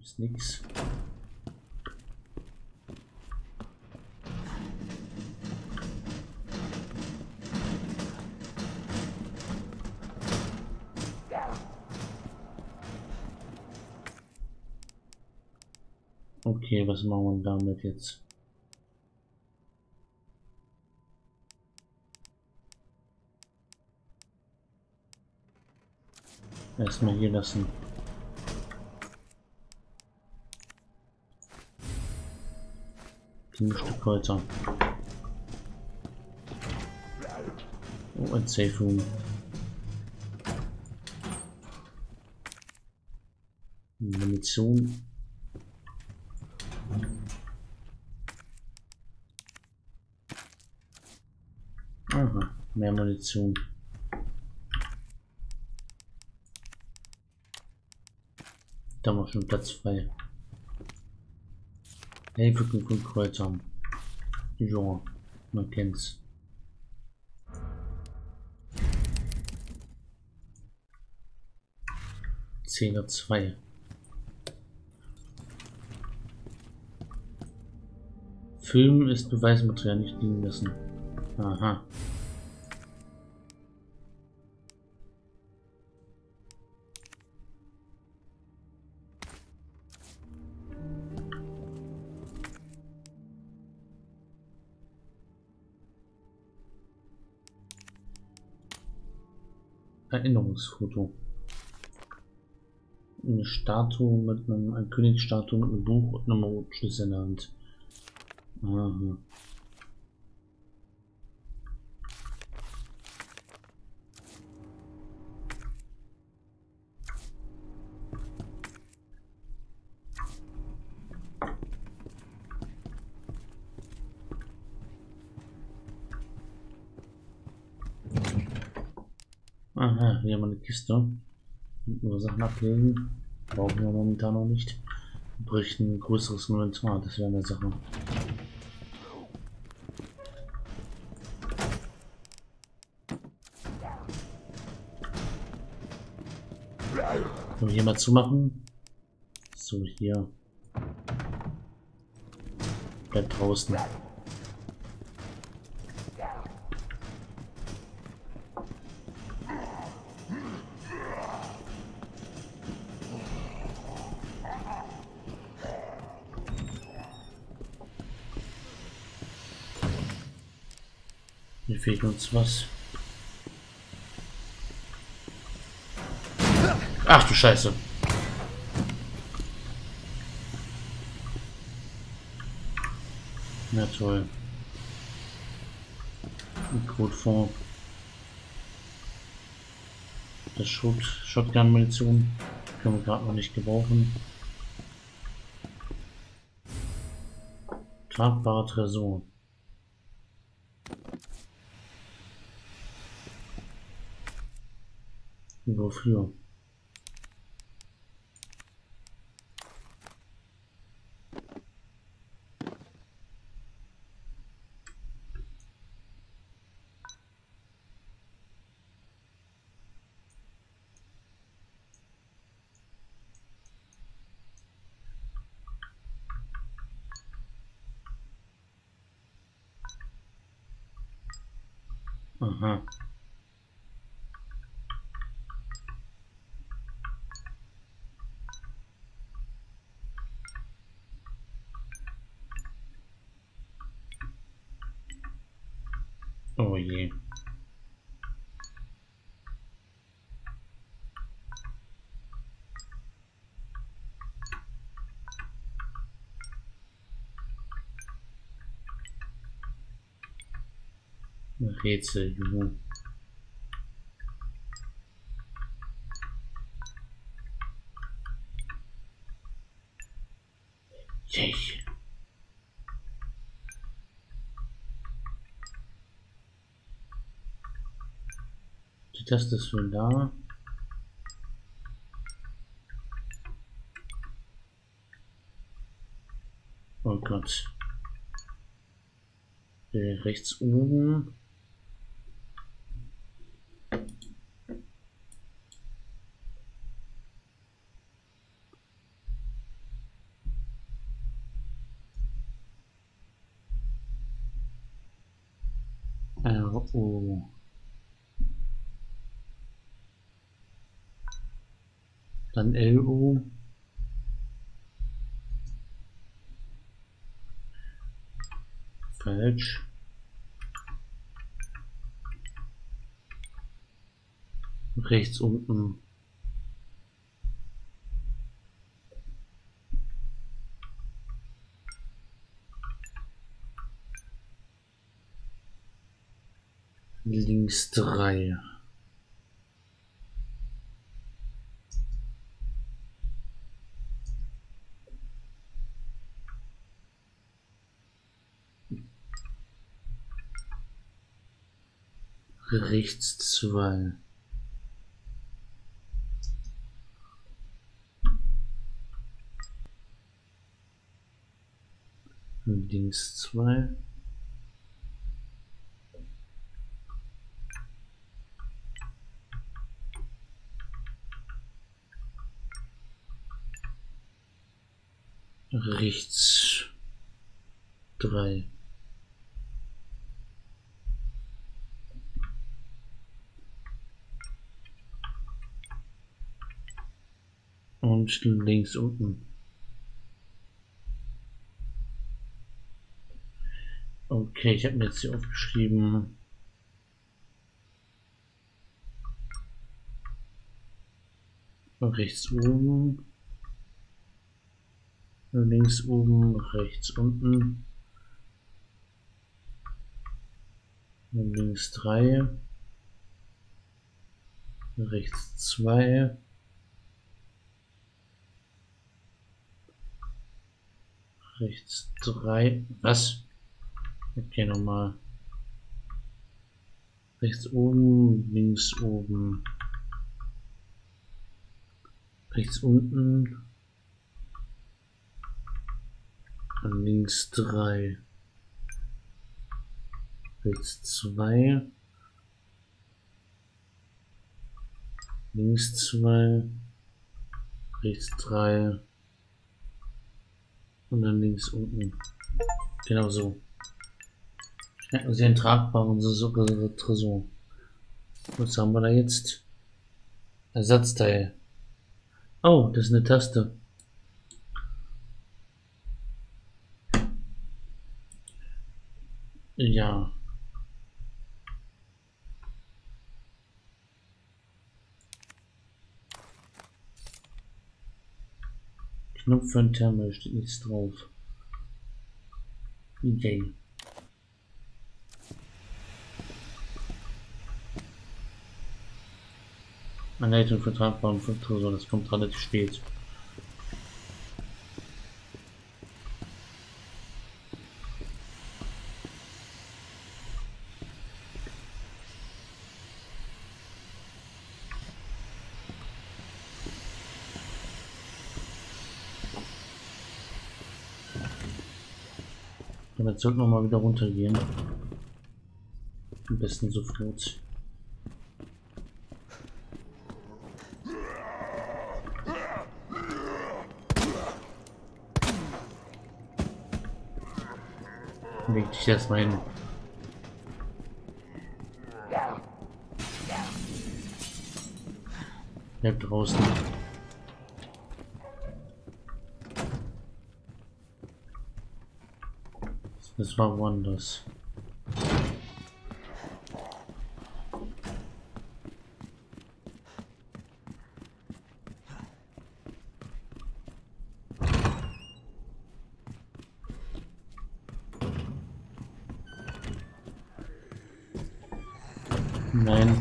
Ist nix. Okay, was machen wir damit jetzt? Erstmal hier lassen. Ein Stück Holzer. Oh, ein Safe Room. Munition. Aha, mehr Munition. Da haben wir schon Platz frei. Hey, wir können gut Kreuz haben. Ja, man kennt's. Zehner 2. Film ist Beweismaterial, nicht liegen lassen. Aha. Erinnerungsfoto. Eine Statue mit eine Königsstatue mit einem Buch und einem Rotschlüssel in der Hand. Aha. Aha, hier haben wir eine Kiste. Nur Sachen ablegen. Brauchen wir momentan noch nicht. Wir bräuchten ein größeres Inventar, das wäre eine Sache. Können wir hier mal zumachen? So, hier. Bleibt draußen. Hier fehlt uns was. Ach du Scheiße. Na toll. Ein Codefond. Das Shotgun-Munition können wir gerade noch nicht gebrauchen. Tragbarer Tresor. Wofür? Aha. Oh je. Rätsel, Junge. Yay. Die Taste ist schon da. Oh Gott. Rechts oben. RU. Dann LU. Falsch. Rechts unten. Links 3. Rechts 2. Links 2. Rechts 3. Und links unten. Okay, ich habe mir jetzt hier aufgeschrieben. Rechts oben. Links oben, rechts unten. Links 3. Rechts 2. Rechts 3. Was? Okay, nochmal. Rechts oben, links oben. Rechts unten. Links 3. Rechts 2. Links 2. Rechts 3. Und dann links unten. Genau so. Sehr tragbar und so Tresor. Was haben wir da jetzt? Ersatzteil. Oh, das ist eine Taste. Ja. Knopf für ein Terminal, steht nichts drauf. Idee. Anleitung für tragbaren Tresor, das kommt relativ spät. Und jetzt sollten wir mal wieder runtergehen. Am besten sofort. Leg dich erstmal hin. Bleib draußen. Das war woanders. Nein.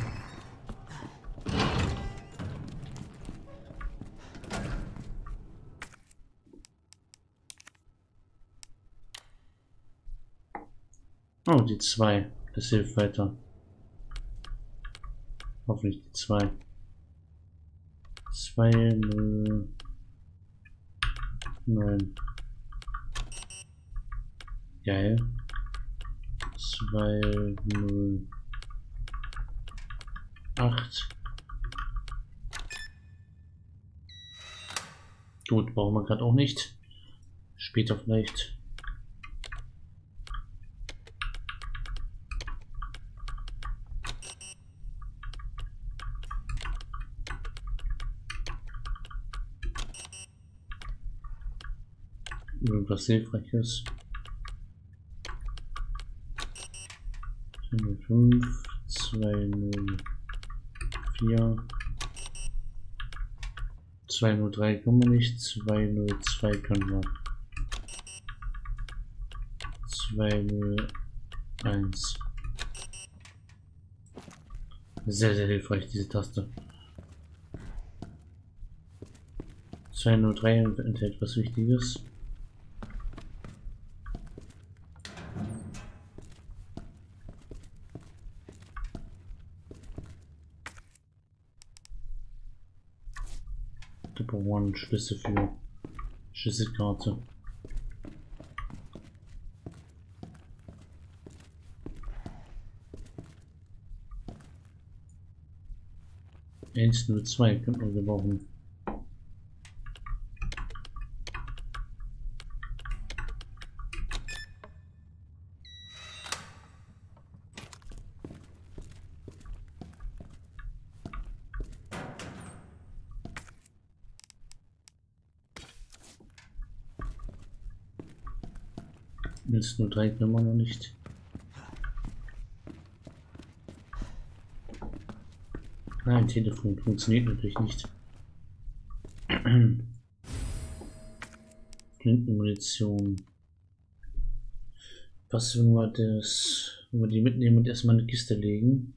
Oh, die 2. Das hilft weiter. Hoffentlich die 2. 2, 0, 9. Geil. 2, 0, 8. Gut, brauchen wir gerade auch nicht. Später vielleicht. Irgendwas Hilfreiches. 5, 204, 203 können wir nicht, 202 können wir. 201. Sehr, sehr hilfreich, diese Taste. 203 enthält was Wichtiges. Double One Schlüssel für Schlüsselkarte. Eins nur 2 könnte man gebrauchen. Jetzt nur 3 können wir noch nicht. Nein, Telefon funktioniert natürlich nicht. Flintenmunition. Was, wenn wir die mitnehmen und erstmal eine Kiste legen?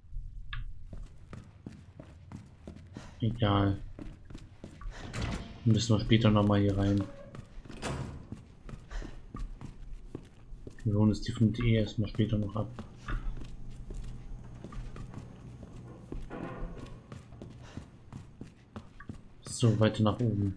Egal. Müssen wir später noch mal hier rein. Wir holen uns die Flinte erstmal später noch ab. So, weiter nach oben.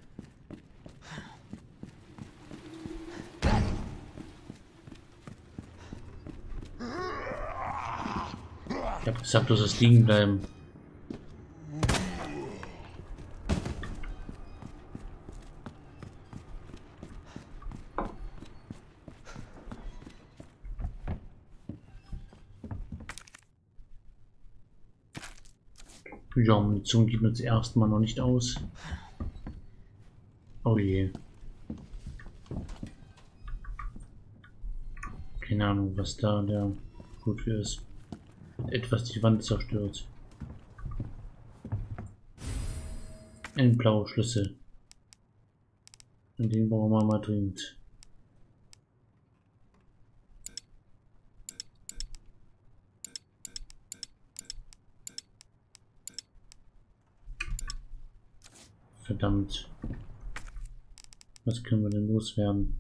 Ich hab gesagt, du sollst liegen bleiben. Ja, Munition geht uns erstmal noch nicht aus. Oh je. Keine Ahnung, was da der gut für ist. Etwas die Wand zerstört. Ein blauer Schlüssel. Und den brauchen wir mal dringend. Verdammt. Was können wir denn loswerden?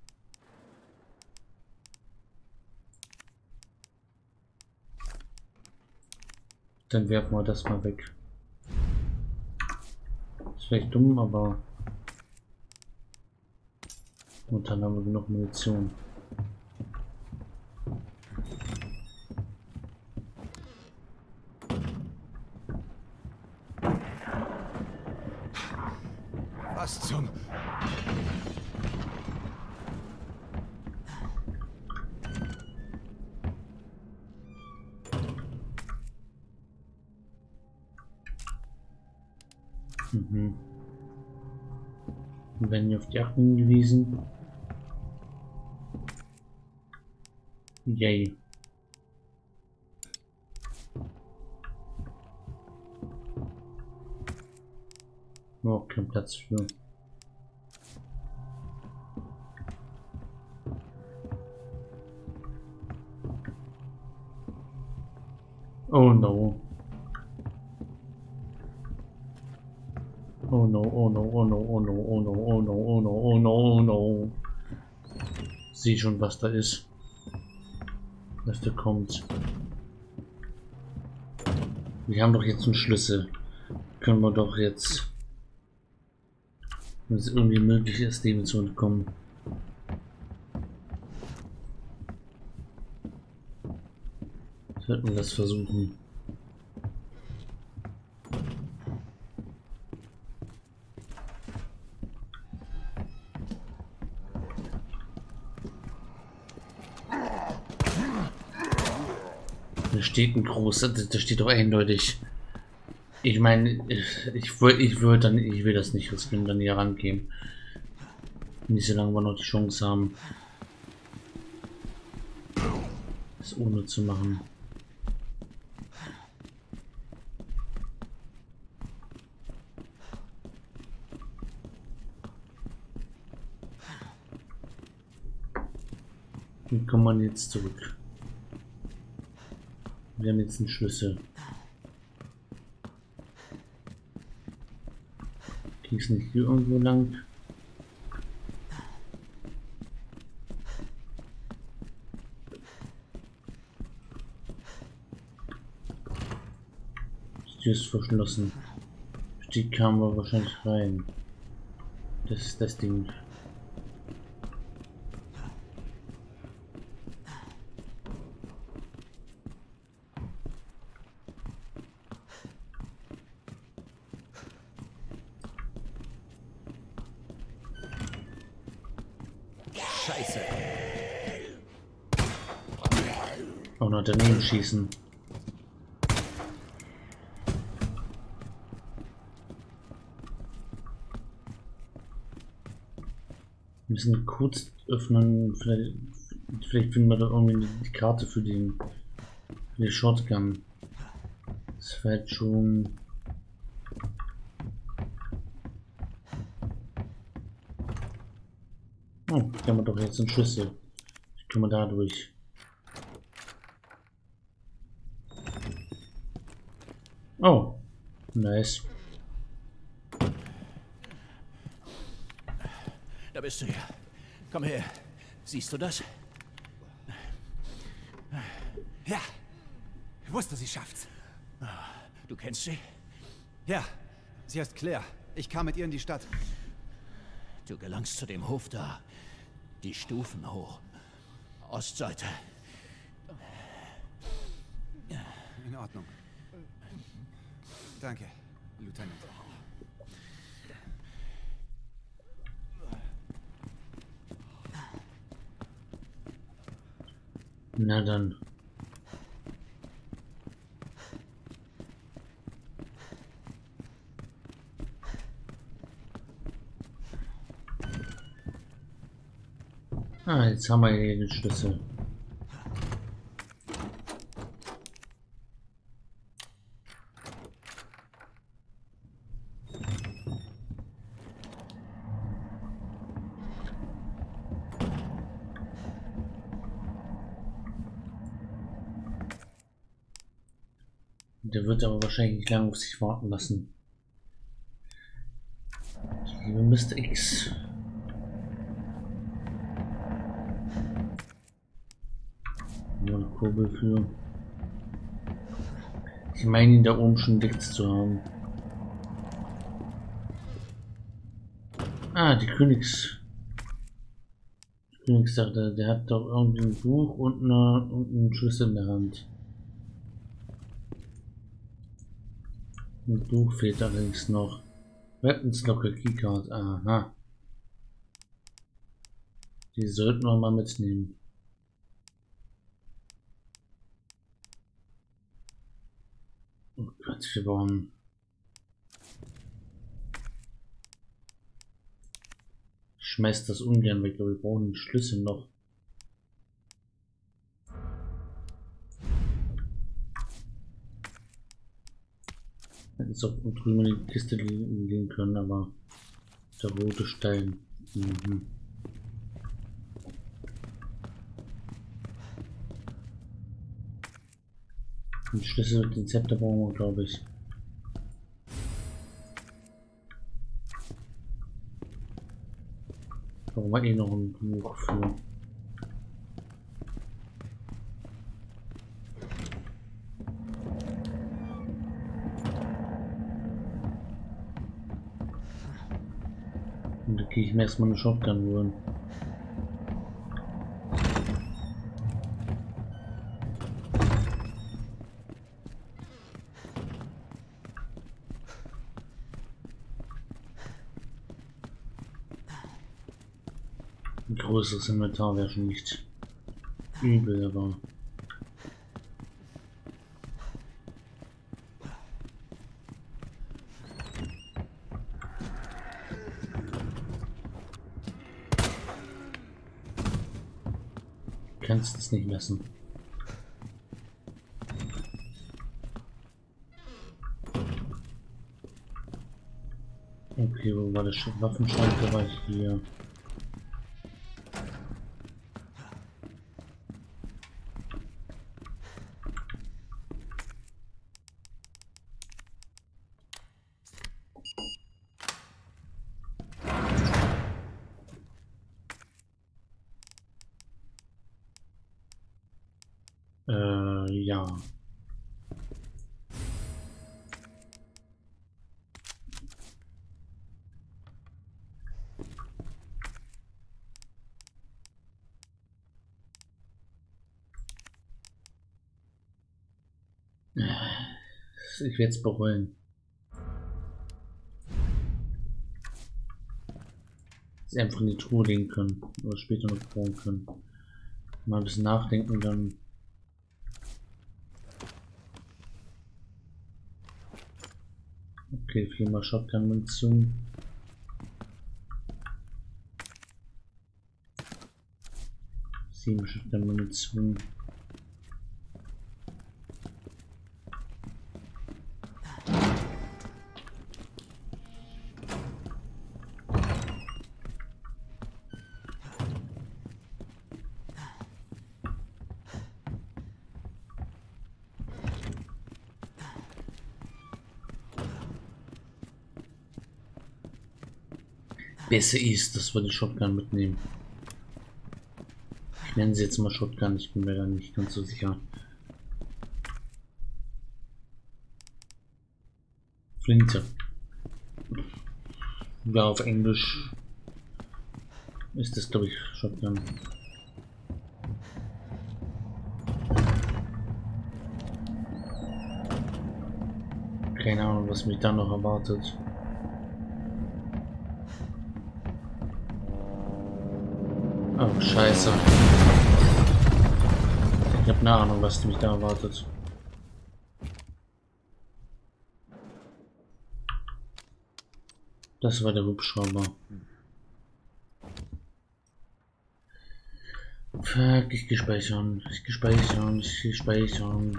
Dann werfen wir das mal weg. Ist vielleicht dumm, aber und dann haben wir genug Munition. Was zum... Wir werden hier auf die Achten hingewiesen. Yay. Nur auch kein Platz für. Oh no. Oh no, oh no, oh no, oh no, oh no, oh no, oh no, oh no, oh no. Sieh schon, was da ist. Was da kommt. Wir haben doch jetzt einen Schlüssel. Können wir doch jetzt, wenn es irgendwie möglich ist, dem zu entkommen. Sollten wir das versuchen. Da steht ein großer, da steht doch eindeutig. Ich meine, ich will das nicht riskieren, dann hier rangehen. Nicht so lange wir noch die Chance haben, das ohne zu machen. Wie kommt man jetzt zurück? Wir haben jetzt einen Schlüssel. Ging es nicht hier irgendwo lang? Die Tür ist verschlossen. Die kamen wir wahrscheinlich rein. Das ist das Ding. Scheiße. Auch noch daneben schießen. Wir müssen kurz öffnen. Vielleicht finden wir da irgendwie die Karte für die Shotgun. Das fällt schon. Oh, da haben wir doch jetzt einen Schlüssel. Ich komme da durch. Oh, nice. Da bist du ja. Komm her. Siehst du das? Ja, ich wusste, sie schafft's. Du kennst sie? Ja, sie heißt Claire. Ich kam mit ihr in die Stadt. Du gelangst zu dem Hof da. Die Stufen hoch. Ostseite. In Ordnung. Danke, Lieutenant. Na dann. Ah, jetzt haben wir hier den Schlüssel. Der wird aber wahrscheinlich nicht lange auf sich warten lassen. Liebe Mr. X. Nur eine Kurbel für. Ich meine, ihn da oben schon entdeckt zu haben. Ah, die Königssache, der hat doch irgendwie ein Buch und einen Schlüssel in der Hand. Ein Buch fehlt allerdings noch. Weapons Locker Keycard, aha. Die sollten wir mal mitnehmen. Oh Gott, wir brauchen. Ich schmeiß das ungern weg, aber wir brauchen den Schlüssel noch. Hätten es auch drüben in die Kiste legen können, aber der rote Stein. Mhm. Den Schlüssel und den Zepter brauchen wir, glaube ich. Brauchen wir eh noch ein Buch für. Und da gehe ich mir erstmal eine Shotgun holen. Ein größeres Inventar wäre schon nicht übel, aber kannst es nicht lassen. Okay, wo war der Waffenschrank? Der war hier. Ja. Ich werde es bereuen. Sie einfach in die Truhe legen können. Oder später noch brauchen können. Mal ein bisschen nachdenken, dann. Okay, 4-mal Shotgun-Munition. Sieben Shotgun-Munition. Besser ist, dass wir die Shotgun mitnehmen. Ich nenne sie jetzt mal Shotgun, ich bin mir da nicht ganz so sicher. Flinte. Ja, auf Englisch ist das, glaube ich, Shotgun. Keine Ahnung, was mich da noch erwartet. Oh, scheiße. Ich habe eine Ahnung, was mich da erwartet. Das war der Hubschrauber. Fuck, ich gespeichern. Ich gespeichern. Ich gespeichern.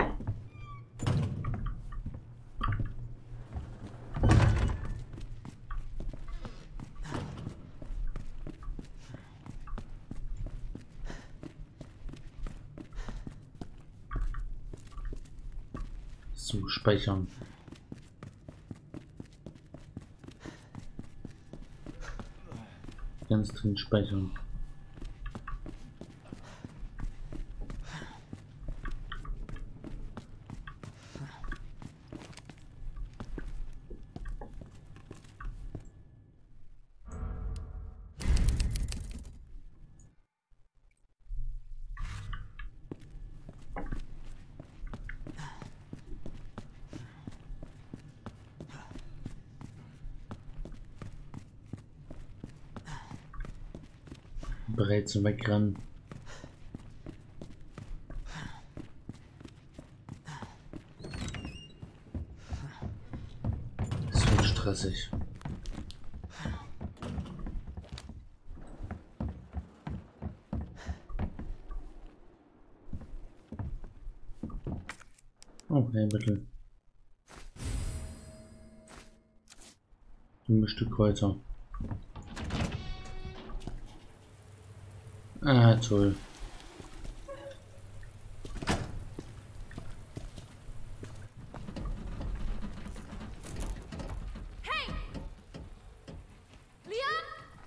Zu speichern. Ganz drin speichern. Bereit zum Wegrennen. Das wird stressig. Oh, Heilmittel. Ein Stück weiter. Ah, toll. Hey! Leon?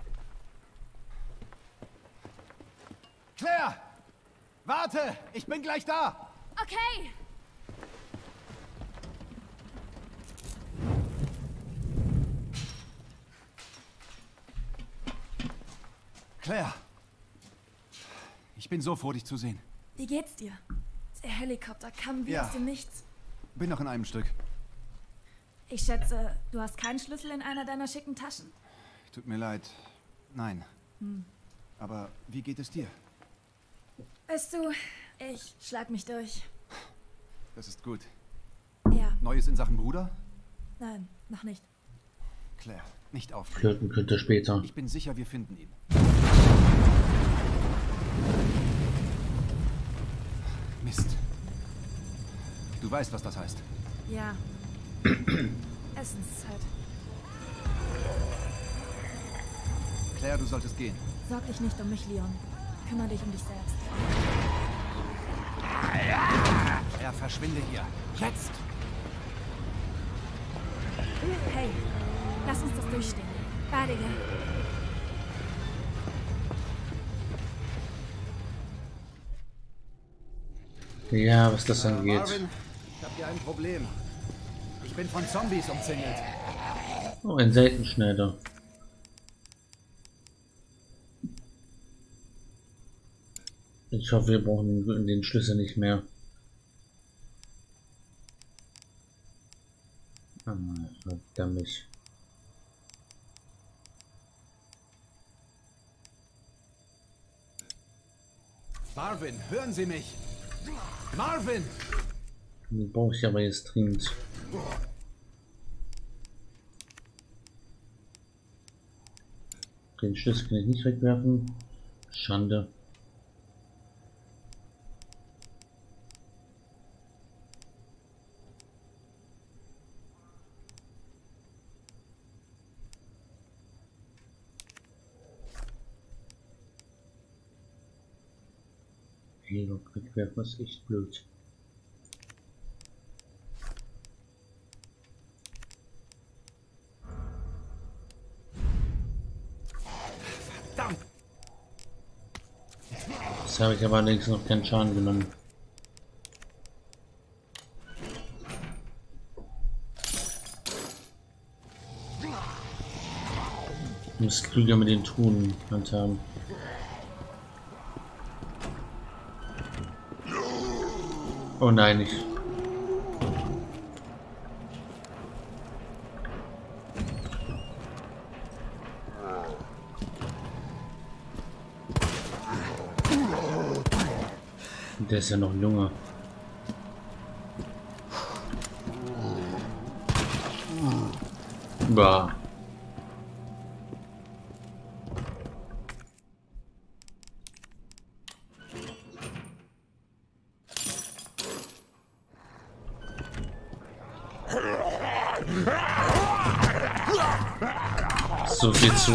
Claire! Warte! Ich bin gleich da! Okay. Claire! Ich bin so froh, dich zu sehen. Wie geht's dir? Der Helikopter kam wie Ja. aus dem Nichts. Bin noch in einem Stück. Ich schätze, du hast keinen Schlüssel in einer deiner schicken Taschen. Tut mir leid. Nein. Aber wie geht es dir? Weißt du, ich schlag mich durch. Das ist gut. Ja, Neues in Sachen Bruder? nein, noch nicht. Claire, nicht aufgeben. Flirten könnte später. Ich bin sicher, wir finden ihn. Mist. Du weißt, was das heißt. Ja. Essenszeit. Claire, du solltest gehen. Sorg dich nicht um mich, Leon. Kümmere dich um dich selbst. Claire, verschwinde hier. Jetzt! Hey, lass uns das durchstehen. Beide, ja. Ja, was das angeht. Marvin, ich habe hier ein Problem. Ich bin von Zombies umzingelt. Oh, ein Seitenschneider. Ich hoffe, wir brauchen den Schlüssel nicht mehr. Ah, verdammt. Marvin, hören Sie mich! Marvin! Den brauche ich aber jetzt dringend. Den Schlüssel kann ich nicht wegwerfen. Schande. Helo wegwerfen ist echt blöd. Verdammt! Das habe ich aber allerdings noch keinen Schaden genommen. Ich muss klüger mit den Truhen handhaben. Oh nein, ich. Der ist ja noch junger. Bah. So viel zu.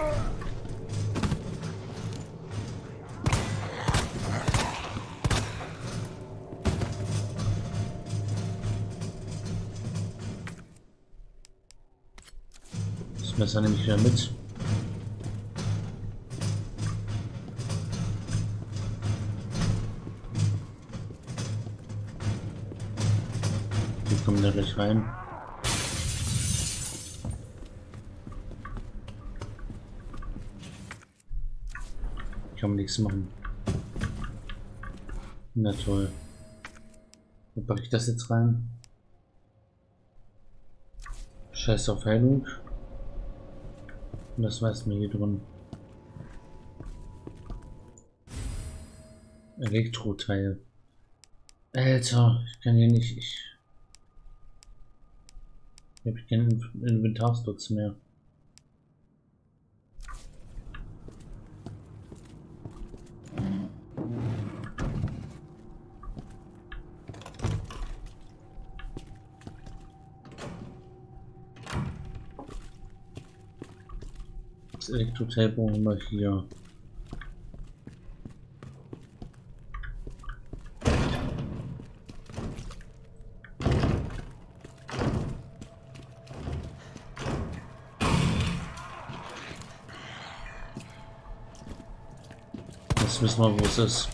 Das Messer nehme ich wieder mit. Die kommen da gleich rein. Kann man nichts machen. Na toll. Wo packe ich das jetzt rein? Scheiß auf Heilung. Und das weiß mir hier drin. Elektroteil. Alter, ich kann hier nicht. Ich habe keinen Inventarsturz mehr. Das Elektroteil brauchen wir hier. Jetzt wissen wir, wo es ist.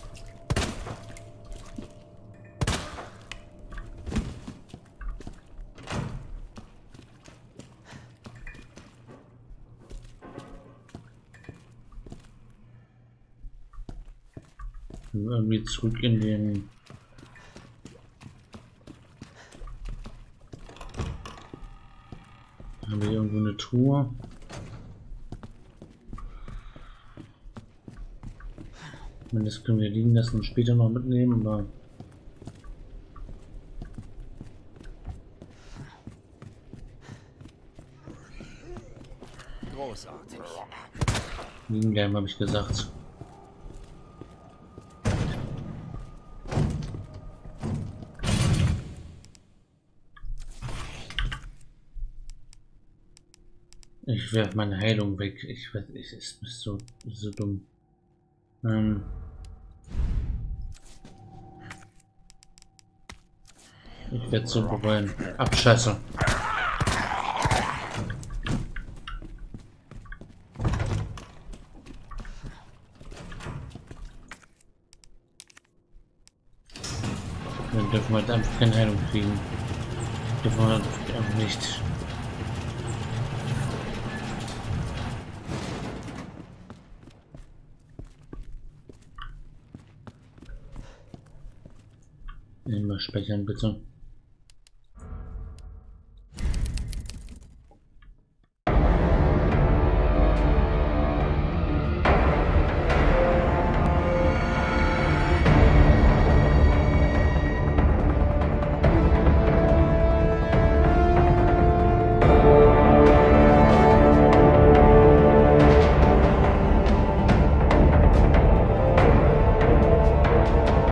Irgendwie zurück in den haben wir irgendwo eine Truhe. Und das können wir liegen lassen und später noch mitnehmen, aber Großartig. liegen bleiben, habe ich gesagt. Ich werfe meine Heilung weg. Ich ist so dumm. Ich werde so bereuen. Abscheiße. Dann dürfen wir halt einfach keine Heilung kriegen. Dürfen wir halt einfach nicht. Immer speichern bitte.